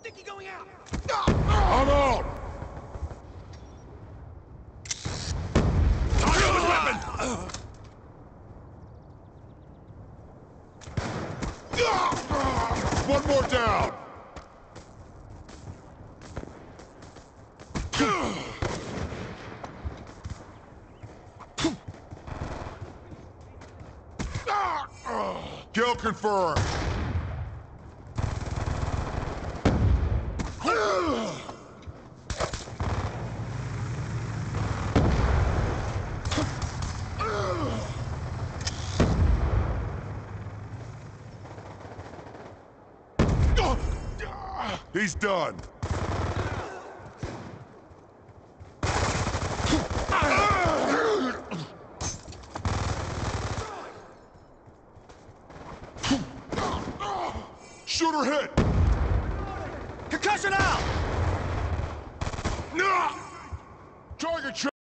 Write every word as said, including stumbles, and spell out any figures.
Sticky going out! I'm out! One more down! Kill confirmed! He's done. Shooter hit! Concussion out! Target